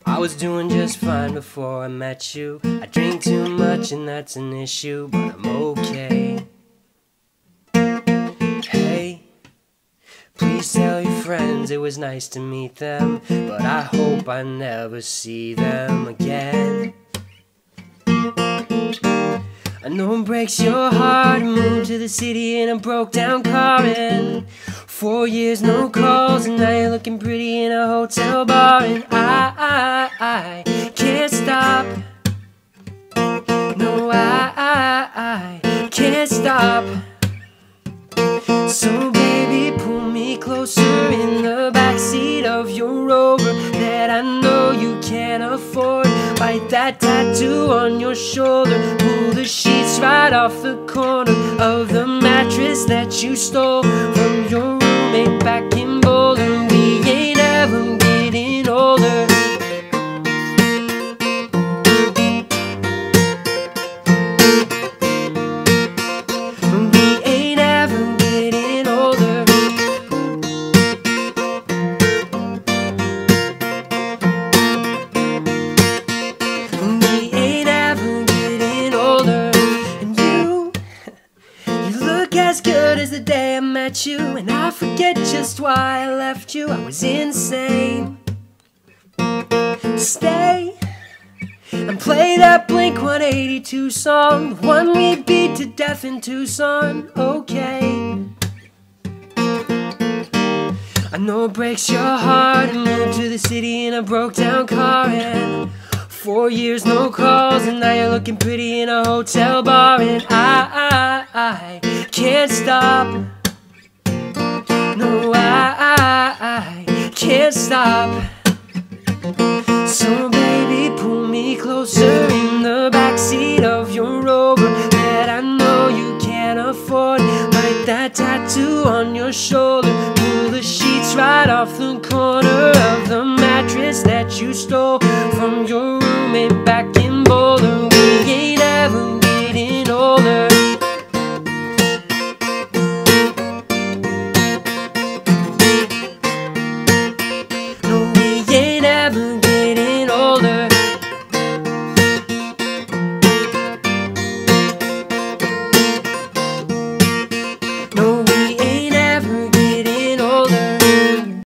I was doing just fine before I met you. I drink too much and that's an issue, but I'm okay. Hey, please tell your friends it was nice to meet them, but I hope I never see them again. I know it breaks your heart to move to the city in a broke down car, and 4 years no calls, and now you're looking pretty in a hotel bar. And I can't stop. No, I can't stop. So baby, pull me closer in the backseat of your Rover that I know you can't afford. Bite that tattoo on your shoulder, pull the sheets right off the corner of the mattress that you stole from your roommate back in Boulder. We ain't ever getting older. We ain't ever getting older. We ain't ever getting older. And you look as good as the day I met you, and I forget just why I left you. I was insane. Stay and play that Blink-182 song, the one we beat to death in Tucson. Okay, I know it breaks your heart to move to the city in a broke down car, and 4 years no calls, and now you're looking pretty in a hotel bar. And I can't stop. No, I can't stop. So baby, pull me closer in the backseat of your Rover that I know you can't afford. Bite that tattoo on your shoulder, pull the sheets right off the corner of the mattress that you stole from your roommate back in Boulder. We ain't ever